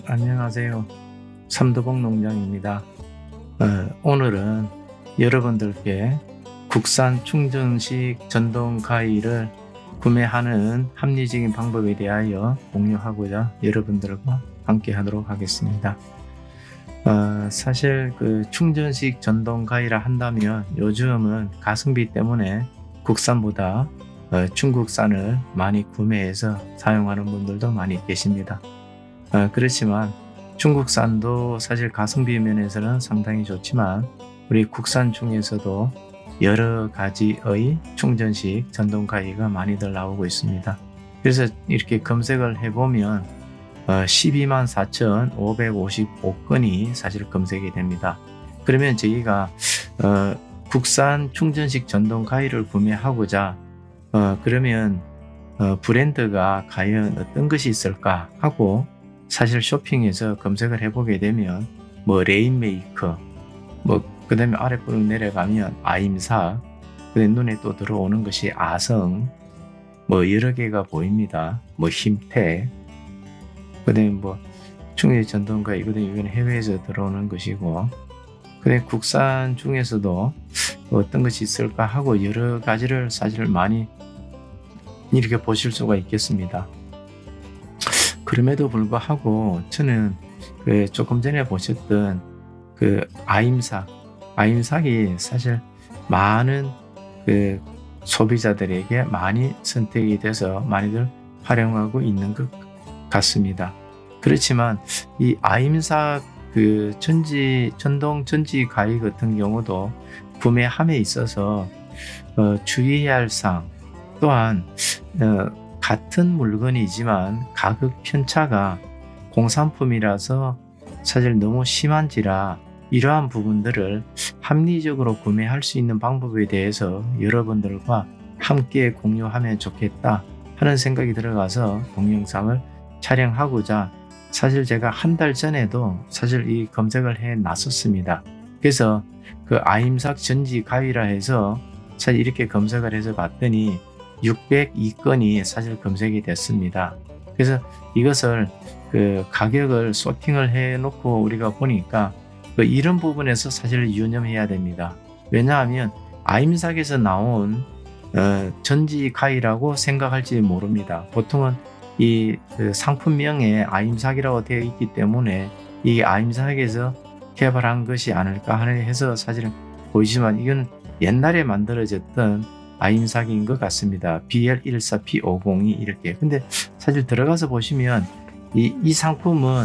안녕하세요. 삼도봉 농장입니다. 오늘은 여러분들께 국산 충전식 전동 가위를 구매하는 합리적인 방법에 대하여 공유하고자 여러분들과 함께 하도록 하겠습니다. 사실 충전식 전동 가위라 한다면 요즘은 가성비 때문에 국산보다 중국산을 많이 구매해서 사용하는 분들도 많이 계십니다. 그렇지만 중국산도 사실 가성비 면에서는 상당히 좋지만 우리 국산 중에서도 여러 가지의 충전식 전동 가위가 많이들 나오고 있습니다. 그래서 이렇게 검색을 해보면 124,555건이 사실 검색이 됩니다. 그러면 저희가 국산 충전식 전동 가위를 구매하고자 그러면 브랜드가 과연 어떤 것이 있을까 하고 사실 쇼핑에서 검색을 해보게 되면 레인메이커, 그 다음에 아랫부분 내려가면 아임사, 그 다음에 눈에 또 들어오는 것이 아성, 여러 개가 보입니다. 힘태, 그 다음에 충전식 전동가, 이거는 해외에서 들어오는 것이고, 그 다음에 국산 중에서도 어떤 것이 있을까 하고 여러 가지를 사실 많이 이렇게 보실 수가 있겠습니다. 그럼에도 불구하고 저는 조금 전에 보셨던 아임삭이 사실 많은 소비자들에게 많이 선택이 돼서 많이들 활용하고 있는 것 같습니다. 그렇지만 이 아임삭 전동 전지 가위 같은 경우도 구매함에 있어서 주의해야 할 사항, 또한 같은 물건이지만 가격 편차가 공산품이라서 사실 너무 심한지라 이러한 부분들을 합리적으로 구매할 수 있는 방법에 대해서 여러분들과 함께 공유하면 좋겠다 하는 생각이 들어가서 동영상을 촬영하고자 사실 제가 한 달 전에도 사실 이 검색을 해 놨었습니다. 그래서 아임삭 전지 가위라 해서 사실 이렇게 검색을 해서 봤더니 602건이 사실 검색이 됐습니다. 그래서 이것을 가격을 소팅을 해 놓고 우리가 보니까 이런 부분에서 사실 유념해야 됩니다. 왜냐하면 아임삭에서 나온 전지 가위라고 생각할지 모릅니다. 보통은 이 상품명에 아임삭이라고 되어 있기 때문에 이 아임삭에서 개발한 것이 아닐까 해서 사실은 보이지만 이건 옛날에 만들어졌던 아임삭인 것 같습니다. BL14P502 이렇게. 근데 사실 들어가서 보시면 이 상품은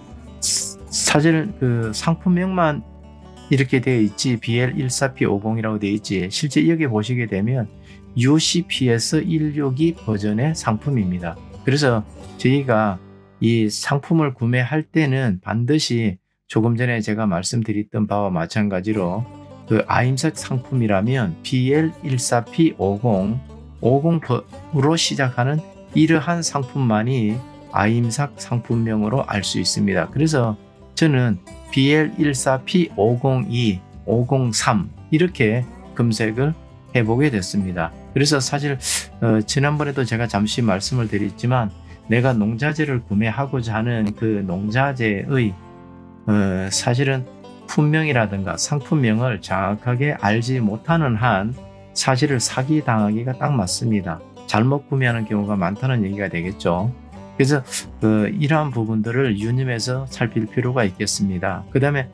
사실 상품명만 이렇게 되어 있지 BL14P502라고 되어 있지 실제 여기 보시게 되면 UCPS162 버전의 상품입니다. 그래서 저희가 이 상품을 구매할 때는 반드시 조금 전에 제가 말씀드렸던 바와 마찬가지로 아임삭 상품이라면 BL14P50, 50으로 시작하는 이러한 상품만이 아임삭 상품명으로 알 수 있습니다. 그래서 저는 BL14P502, 503 이렇게 검색을 해보게 됐습니다. 그래서 사실 지난번에도 제가 잠시 말씀을 드렸지만 내가 농자재를 구매하고자 하는 농자재의 사실은 품명이라든가 상품명을 정확하게 알지 못하는 한 사실을 사기당하기가 딱 맞습니다. 잘못 구매하는 경우가 많다는 얘기가 되겠죠. 그래서 이러한 부분들을 유념해서 살필 필요가 있겠습니다. 그 다음에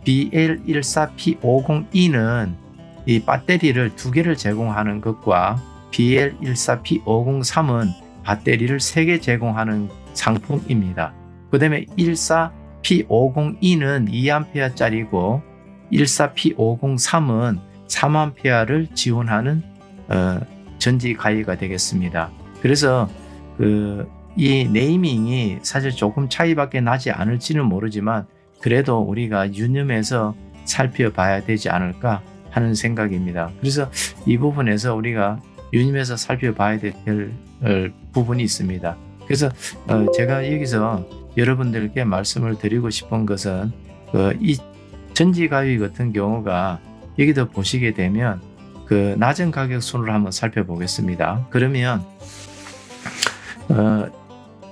BL14P502는 이 배터리를 2개를 제공하는 것과 BL14P503은 배터리를 3개 제공하는 상품입니다. 그 다음에 14P502는 2A짜리고 14P503은 3A를 지원하는 전지 가위가 되겠습니다. 그래서 이 네이밍이 사실 조금 차이밖에 나지 않을지는 모르지만 그래도 우리가 유념해서 살펴봐야 되지 않을까 하는 생각입니다. 그래서 이 부분에서 우리가 유념해서 살펴봐야 될 부분이 있습니다. 그래서 제가 여기서 여러분들께 말씀을 드리고 싶은 것은 이 전지 가위 같은 경우가 여기도 보시게 되면 낮은 가격 순으로 한번 살펴보겠습니다. 그러면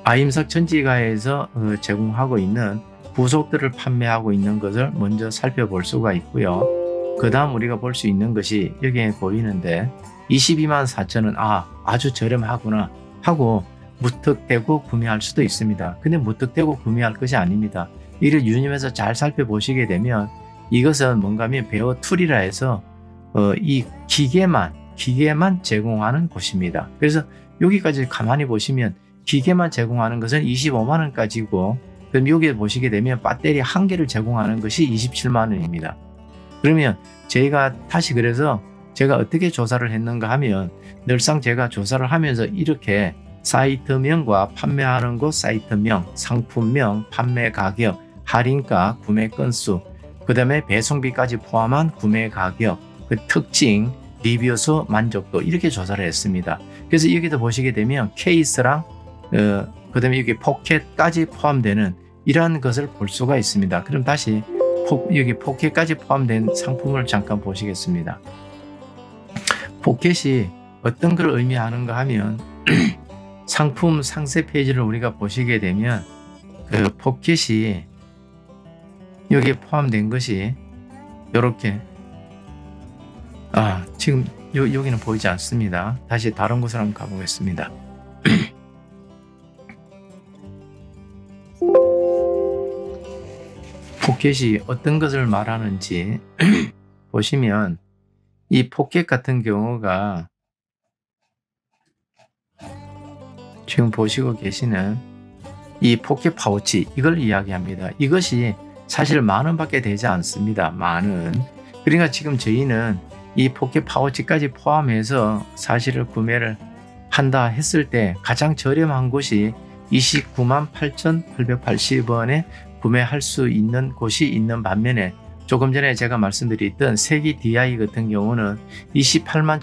아임석 전지가에서 제공하고 있는 부속들을 판매하고 있는 것을 먼저 살펴볼 수가 있고요. 그 다음 우리가 볼 수 있는 것이 여기에 보이는데 22만 4천원 아주 저렴하구나 하고 무턱대고 구매할 수도 있습니다. 근데 무턱대고 구매할 것이 아닙니다. 이를 유념해서 잘 살펴보시게 되면 이것은 뭔가 하면 베어 툴이라 해서 이 기계만 제공하는 곳입니다. 그래서 여기까지 가만히 보시면 기계만 제공하는 것은 25만 원까지고, 그럼 여기에 보시게 되면 배터리 한 개를 제공하는 것이 27만 원입니다. 그러면 저희가 다시 그래서 제가 어떻게 조사를 했는가 하면 늘상 제가 조사를 하면서 이렇게 사이트명과 판매하는 곳 사이트명, 상품명, 판매 가격, 할인가, 구매 건수, 그 다음에 배송비까지 포함한 구매 가격, 그 특징, 리뷰수, 만족도 이렇게 조사를 했습니다. 그래서 여기도 보시게 되면 케이스랑 그 다음에 여기 포켓까지 포함되는 이러한 것을 볼 수가 있습니다. 그럼 다시 여기 포켓까지 포함된 상품을 잠깐 보시겠습니다. 포켓이 어떤 걸 의미하는가 하면 상품 상세 페이지를 우리가 보시게 되면 그 포켓이 여기에 포함된 것이 이렇게 지금 여기는 보이지 않습니다. 다시 다른 곳으로 한번 가보겠습니다. 포켓이 어떤 것을 말하는지 보시면 이 포켓 같은 경우가 지금 보시고 계시는 이 포켓 파우치 이걸 이야기합니다. 이것이 사실 10,000원 밖에 되지 않습니다. 10,000원. 그러니까 지금 저희는 이 포켓 파우치까지 포함해서 사실을 구매를 한다 했을 때 가장 저렴한 곳이 29만 8,880원에 구매할 수 있는 곳이 있는 반면에 조금 전에 제가 말씀드렸던 세기 DI 같은 경우는 28만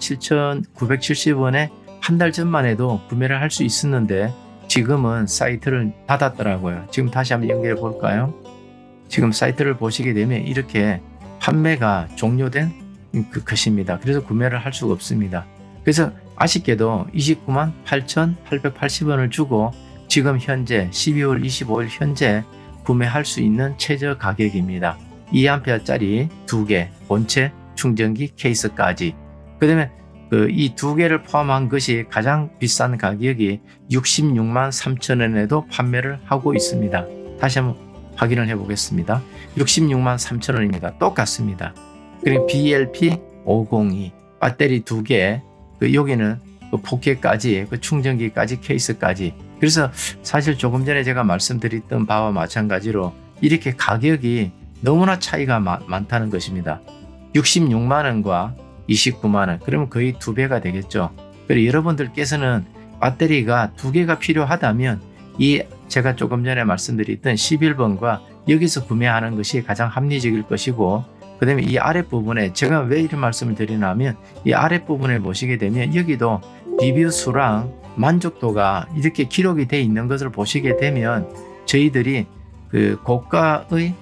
7,970원에 한 달 전만 해도 구매를 할 수 있었는데 지금은 사이트를 닫았더라고요. 지금 다시 한번 연결해 볼까요? 지금 사이트를 보시게 되면 이렇게 판매가 종료된 것입니다. 그래서 구매를 할 수가 없습니다. 그래서 아쉽게도 29만 8,880원을 주고 지금 현재 12월 25일 현재 구매할 수 있는 최저 가격입니다. 2A짜리 2개, 본체, 충전기, 케이스까지. 그 다음에 이 2개를 포함한 것이 가장 비싼 가격이 66만 3천원에도 판매를 하고 있습니다. 다시 한번 확인을 해 보겠습니다. 66만 3천원입니다. 똑같습니다. 그리고 BLP502 배터리 2개, 여기는 포켓까지, 충전기까지, 케이스까지. 그래서 사실 조금 전에 제가 말씀드렸던 바와 마찬가지로 이렇게 가격이 너무나 차이가 많다는 것입니다. 66만 원과 29만 원, 그러면 거의 2배가 되겠죠. 그리고 여러분들께서는 배터리가 2개가 필요하다면 이 제가 조금 전에 말씀드렸던 11번과 여기서 구매하는 것이 가장 합리적일 것이고, 그 다음에 이 아랫부분에 제가 왜 이런 말씀을 드리냐면 이 아랫부분에 보시게 되면 여기도 리뷰 수랑 만족도가 이렇게 기록이 되어 있는 것을 보시게 되면 저희들이 그 고가의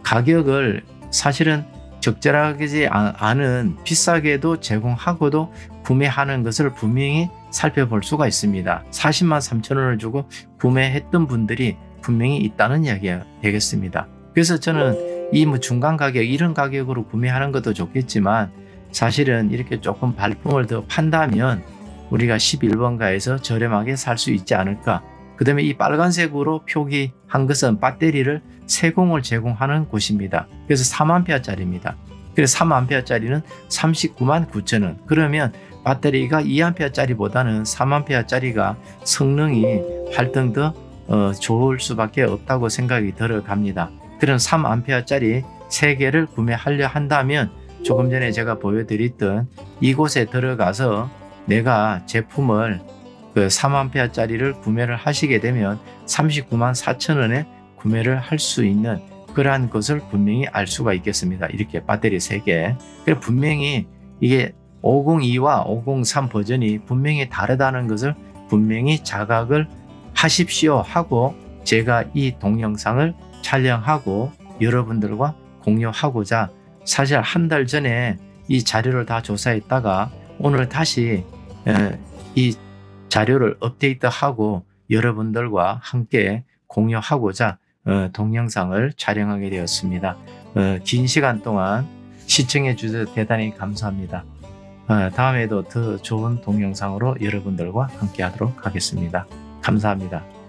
가격을 사실은 적절하지 않은 비싸게도 제공하고도 구매하는 것을 분명히 살펴볼 수가 있습니다. 40만 3천원을 주고 구매했던 분들이 분명히 있다는 이야기가 되겠습니다. 그래서 저는 이 중간 가격 이런 가격으로 구매하는 것도 좋겠지만 사실은 이렇게 조금 발품을 더 판다면 우리가 11번가에서 저렴하게 살 수 있지 않을까. 그 다음에 이 빨간색으로 표기한 것은 배터리를 세공을 제공하는 곳입니다. 그래서 3A짜리입니다. 그래서 3A짜리는 39만 9천원. 그러면 배터리가 2A짜리보다는 3A짜리가 성능이 활동 더 좋을 수밖에 없다고 생각이 들어갑니다. 그럼 3A짜리 3개를 구매하려 한다면 조금 전에 제가 보여드렸던 이곳에 들어가서 내가 제품을 그 3A짜리를 구매를 하시게 되면 39만 4천원에 구매를 할 수 있는 그러한 것을 분명히 알 수가 있겠습니다. 이렇게 배터리 3개. 그래서 분명히 이게 502와 503 버전이 분명히 다르다는 것을 분명히 자각을 하십시오 하고 제가 이 동영상을 촬영하고 여러분들과 공유하고자 사실 한 달 전에 이 자료를 다 조사했다가 오늘 다시 이 자료를 업데이트하고 여러분들과 함께 공유하고자 동영상을 촬영하게 되었습니다. 긴 시간 동안 시청해 주셔서 대단히 감사합니다. 다음에도 더 좋은 동영상으로 여러분들과 함께 하도록 하겠습니다. 감사합니다.